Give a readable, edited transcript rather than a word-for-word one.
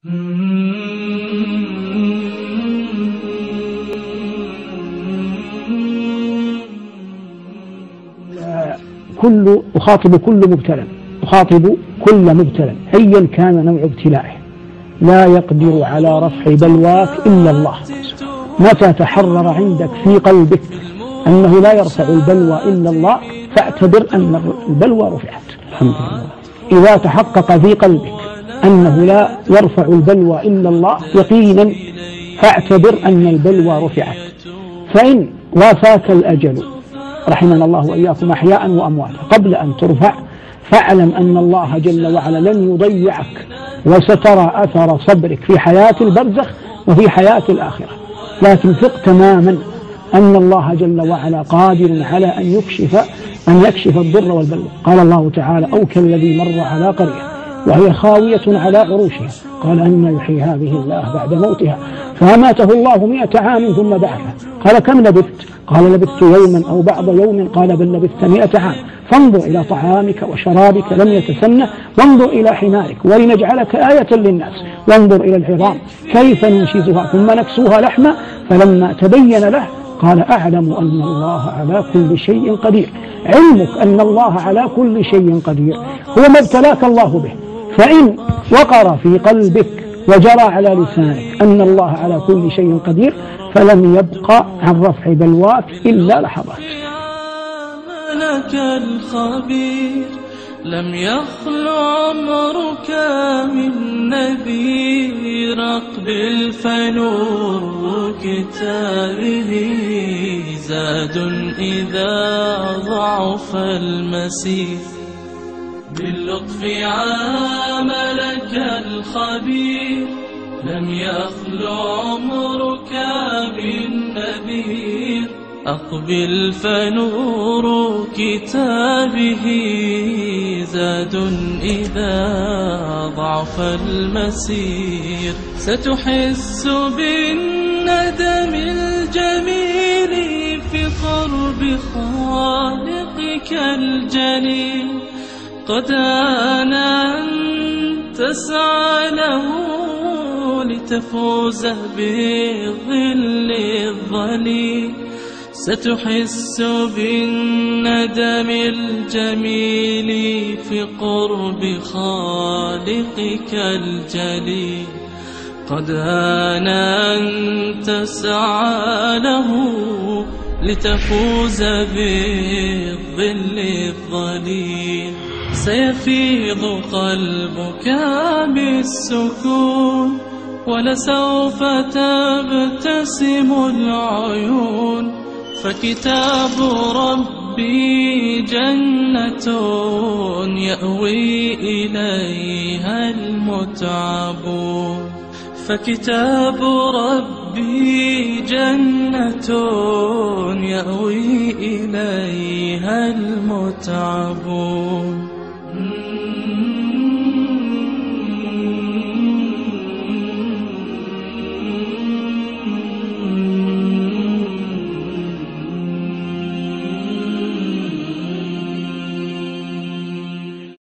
أخاطب كل مبتلى أيا كان نوع ابتلائه، لا يقدر على رفع بلواك إلا الله. متى تحرر عندك في قلبك أنه لا يرفع البلوى إلا الله فاعتبر أن البلوى رفعت. الحمد لله. إذا تحقق في قلبك أنه لا يرفع البلوى إلا الله يقينا فاعتبر أن البلوى رفعت. فإن وافاك الأجل رحمنا الله وإياكم أحياء وأمواتا قبل أن ترفع فاعلم أن الله جل وعلا لن يضيعك، وسترى أثر صبرك في حياة البرزخ وفي حياة الآخرة. لكن ثق تماما أن الله جل وعلا قادر على أن يكشف الضر والبلوى. قال الله تعالى: أو كالذي مر على قرية وهي خاوية على عروشها قال أن يحيي هذه الله بعد موتها فأماته الله 100 عام ثم بعثه قال كم لبثت؟ قال لبثت يوما أو بعض يوم قال بل لبثت 100 عام فانظر إلى طعامك وشرابك لم يتسنه وانظر إلى حمارك ولنجعلك آية للناس وانظر إلى العظام كيف ننشزها ثم نكسوها لحما فلما تبين له قال أعلم أن الله على كل شيء قدير. علمك أن الله على كل شيء قدير هو ما ابتلاك الله به، فإن وقر في قلبك وجرى على لسانك أن الله على كل شيء قدير فلم يبقى عن رفع بلواك إلا لحظات. ملك الخبير لم يخل عمرك من نذير اقبل فنور كتابه زاد إذا ضعف المسير باللطف عاملك الخبير لم يخل عمرك من نذير أقبل فنور كتابه زاد إذا ضعف المسير ستحس بالندم الجميل في قرب خالقك الجليل قد آن أن تسعى له لتفوز بالظل الظليل ستحس بالندم الجميل في قرب خالقك الجليل قد آن أن تسعى له لتفوز بالظل الظليل سيفيض قلبك بالسكون ولسوف تبتسم العيون فكتاب ربي جنة يأوي إليها المتعبون فكتاب ربي جنة يأوي إليها المتعبون.